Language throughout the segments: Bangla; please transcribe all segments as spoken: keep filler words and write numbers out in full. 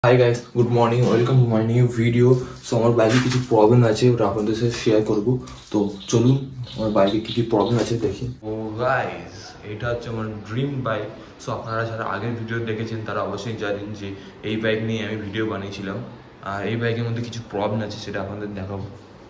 High guys, good morning, welcome to my new video. So আমার বাইকে কিছু প্রবলেম আছে, ওটা আপনাদের সাথে শেয়ার করবো। তো চলুন আমার বাইকে কী কী প্রবলেম আছে দেখি। ও গাইস, এটা হচ্ছে আমার ড্রিম বাইক। সো আপনারা যারা আগের ভিডিও দেখেছেন তারা অবশ্যই জানেন যে এই বাইক নিয়ে আমি ভিডিও বানিয়েছিলাম। আর এই বাইকের মধ্যে কিছু প্রবলেম আছে, সেটা আপনাদের দেখাবো।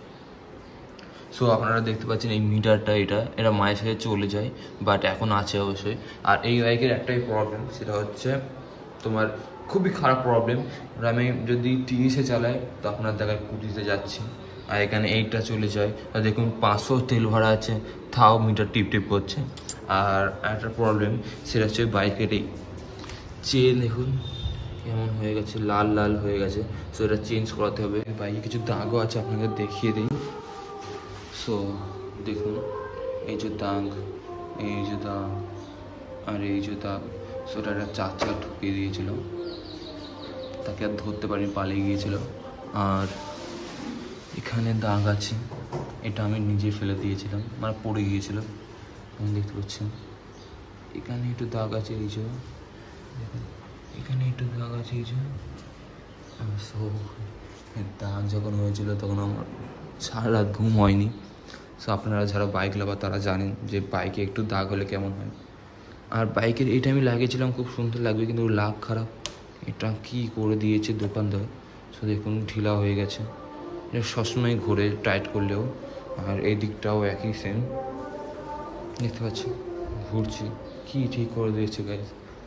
সো আপনারা দেখতে পাচ্ছেন এই মিটারটা, এটা এটা মায়ের সাথে চলে যায়, বাট এখন আছে অবশ্যই। আর এই বাইকের একটাই প্রবলেম, সেটা হচ্ছে তোমার খুবই খারাপ প্রবলেম। আমি যদি তিরিশে চালাই তো আপনার দেখায় কুড়িতে যাচ্ছি, আর এখানে এইটা চলে যায়। আর দেখুন পাঁচশো তেল ভরা আছে, তাও মিটার টিপ টিপ করছে। আর একটা প্রবলেম, সেটা হচ্ছে বাইকের এই চেন দেখুন কেমন হয়ে গেছে, লাল লাল হয়ে গেছে। সো এটা চেঞ্জ করাতে হবে। বাইকে কিছু দাগও আছে, আপনাদের দেখিয়ে দিই। সো দেখুন এই যে দাগ, এই যে দাগ, আর এই যে দাগ। সো এটা একটা চার চাকা ঠুকিয়ে দিয়েছিল, তাকে আর ধরতে পারিনি, পালিয়ে গিয়েছিল। আর এখানে দাগ আছে, এটা আমি নিজে ফেলে দিয়েছিলাম, মানে পড়ে গিয়েছিল, আমি দেখতে পাচ্ছেন। এখানে একটু দাগ আছে, এই যে দেখুন এখানে একটু দাগ আছে, এই যে। সো দাগ যখন হয়েছিল তখন আমার সারা রাত ঘুম হয়নি। সো আপনারা যারা বাইক লাভার তারা জানেন যে বাইকে একটু দাগ হলে কেমন হয়। আর বাইকের এটা আমি লাগিয়েছিলাম, খুব সুন্দর লাগবে, কিন্তু লাগ খারাপ। এটা কি করে দিয়েছে দোকানদার। সো দেখুন ঢিলা হয়ে গেছে, এটা সবসময় ঘুরে টাইট করলেও। আর এই দিকটাও একই সেম, দেখতে পাচ্ছি ঘুরছি, কি ঠিক করে দিয়েছে গাইজ।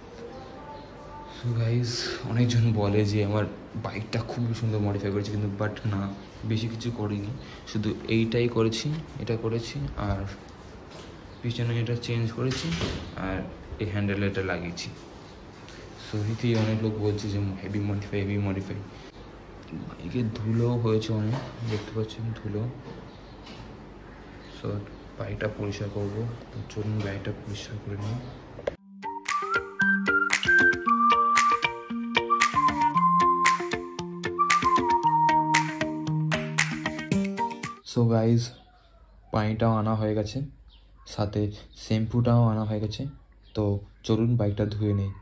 সো গাইজ অনেকজন বলে যে আমার বাইকটা খুবই সুন্দর মডিফাই করেছে, কিন্তু বাট না, বেশি কিছু করিনি, শুধু এইটাই করেছি, এটা করেছি। আর পিছনে এটা চেঞ্জ করেছি, আর এই হ্যান্ডেলে এটা লাগিয়েছি। সো এতেই অনেক লোক বলছে যে হেভি মডিফাই হেভি মডিফাই। বাইকের ধুলো হয়েছে অনেক, দেখতে পাচ্ছেন ধুলো। সো বাইকটা পরিষ্কার করবো, তো চলুন বাইকটা পরিষ্কার করে নিই। সো গাইজ পানিটাও আনা হয়ে গেছে, সাথে শ্যাম্পুটাও আনা হয়ে গেছে। তো চলুন বাইকটা ধুয়ে নিই।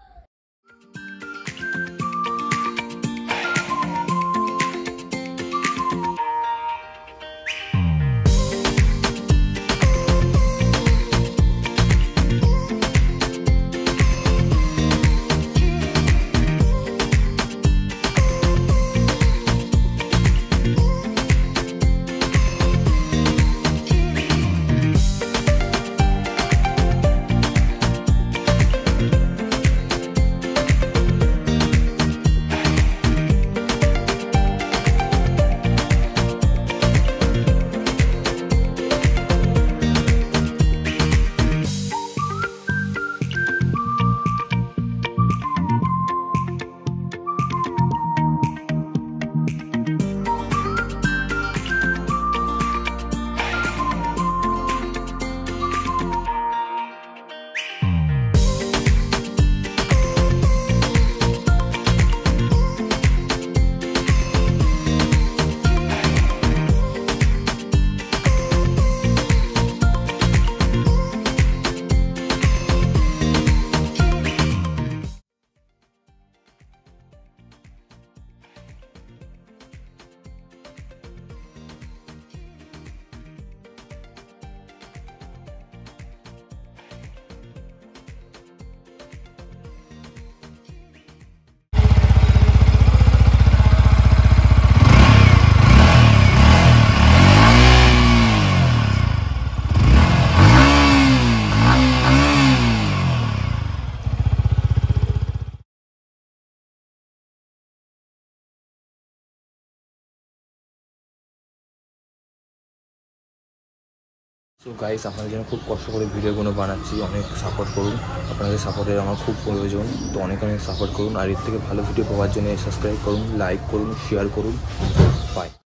সো গাইস, আপনাদের জন্য খুব কষ্ট করে ভিডিওগুলো বানাচ্ছি, অনেক সাপোর্ট করুন। আপনাদের সাপোর্টের আমার খুব প্রয়োজন, তো অনেক অনেক সাপোর্ট করুন। আর এর থেকে ভালো ভিডিও পাওয়ার জন্য সাবস্ক্রাইব করুন, লাইক করুন, শেয়ার করুন। বাই।